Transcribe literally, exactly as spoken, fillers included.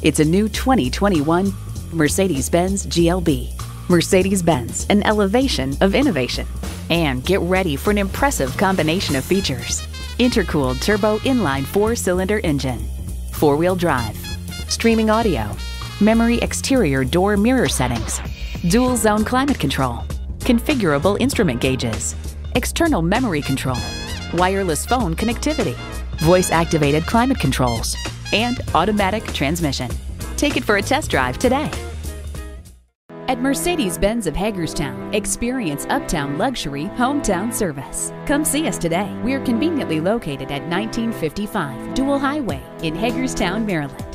It's a new twenty twenty-one Mercedes-Benz G L B. Mercedes-Benz, an elevation of innovation. And get ready for an impressive combination of features. Intercooled turbo inline four-cylinder engine, four-wheel drive, streaming audio, memory exterior door mirror settings, dual zone climate control, configurable instrument gauges, external memory control, wireless phone connectivity, voice-activated climate controls, and automatic transmission. Take it for a test drive today. At Mercedes-Benz of Hagerstown, experience uptown luxury, hometown service. Come see us today. We are conveniently located at nineteen fifty-five Dual Highway in Hagerstown, Maryland.